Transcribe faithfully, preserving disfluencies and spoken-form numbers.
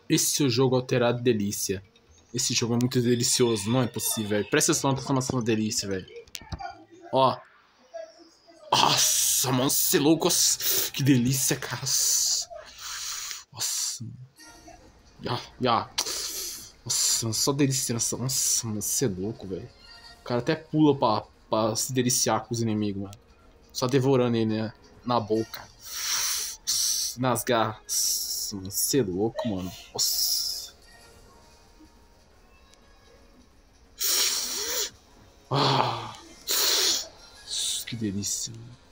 Esse é o jogo alterado delícia. Esse jogo é muito delicioso, não é possível, velho. Presta atenção na transformação da delícia, velho. Ó. Nossa, mano, você é louco. Que delícia, cara. Nossa. Ya, ya. Nossa, só delícia. Nossa, mano, você é louco, velho. O cara até pula pra, pra se deliciar com os inimigos, mano. Só devorando ele, né? Na boca. Nas garras. Nossa, você é louco, mano. Nossa. Ah. Que delícia, mano.